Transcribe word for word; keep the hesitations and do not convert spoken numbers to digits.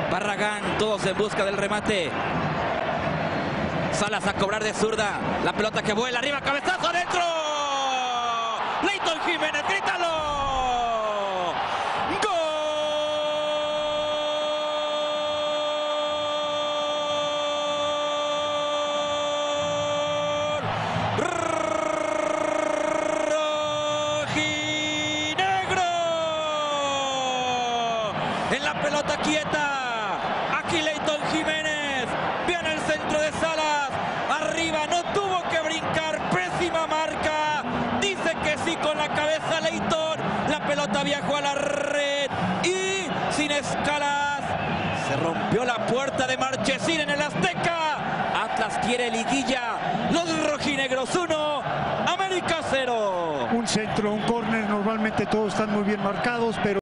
Barragán, todos en busca del remate. Salas a cobrar de zurda. La pelota que vuela arriba, cabezazo adentro. Leyton Jiménez, grítalo. En la pelota quieta, aquí Leyton Jiménez, viene el centro de Salas, arriba, no tuvo que brincar, pésima marca, dice que sí con la cabeza Leyton, la pelota viajó a la red y sin escalas, se rompió la puerta de Marchesín en el Azteca, Atlas quiere liguilla, los rojinegros uno, América cero. Un centro, un córner, normalmente todos están muy bien marcados, pero